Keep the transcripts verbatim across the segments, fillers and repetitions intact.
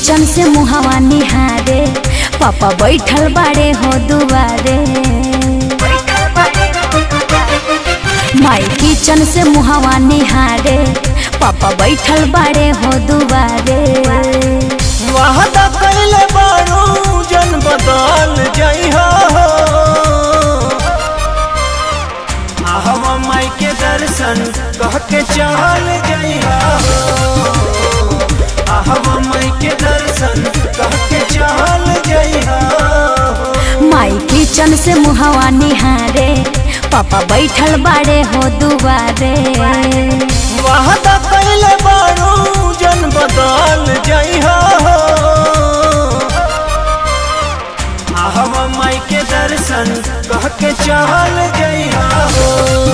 Kitchen से मुहावा निहारे, पापा बैठल बाड़े हो दुआरे। माई किचन से मुहावा निहारे, पापा बैठल बाड़े हो दुआरे। वादा कइले बारू जन बदल जइहा हो, आवा माई के दर्शन कह के चल जइहा हो, आवा माई के दर्शन कह के चल जइहा हो। माई किचन से मुहावा निहारे, पापा बैठल बाड़े हो दुआरे। वादा कइले बारू जन बदल जइहा हो, आवा माई के दर्शन कह के चल जइहा हो,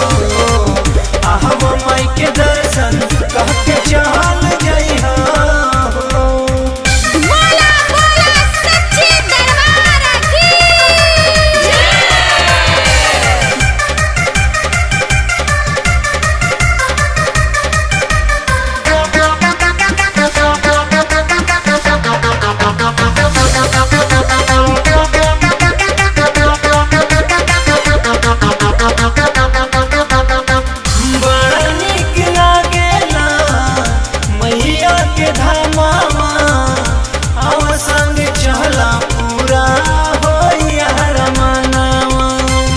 आवा माई के दर्शन कह के चल जइहा हो। बोला बोला सच्ची दरबार की बड़ा नीक लागेला मैया के धामावा, आवा संग चला पूरा होइया रमनावा।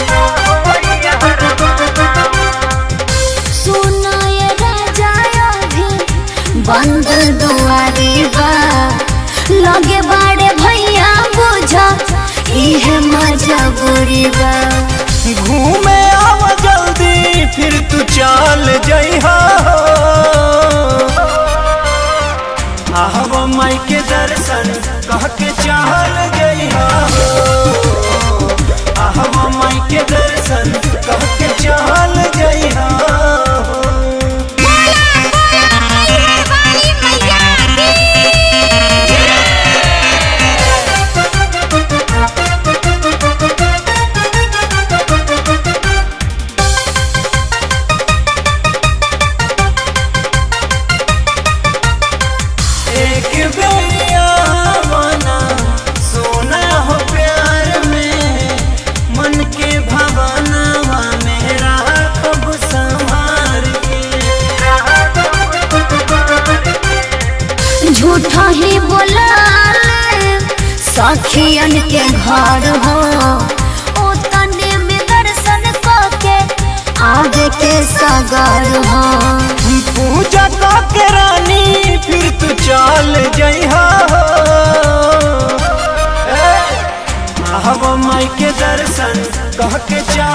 सुनाए राजा अभी बंद दुआरी बा, लगे बाड़े भैया बुझा इहे मजबूरी बा। घूमे आवा जल्दी फिर तू चल जइहा हो, आवा माई के दर्शन कह के चल जइहा हो, आवा माई के दर्शन कह के चल जइहा हो। एक बेरिया बना सोना हो प्यार में, मन के भवनवा मेरा कब संभार के। झूठा ही बोला सखियन के घर हो, ओ तने में दर्शन करके आगे के सगर हो। पूजा के रानी फिर तू चल जइहा हो, आवा माई के दर्शन कह के चल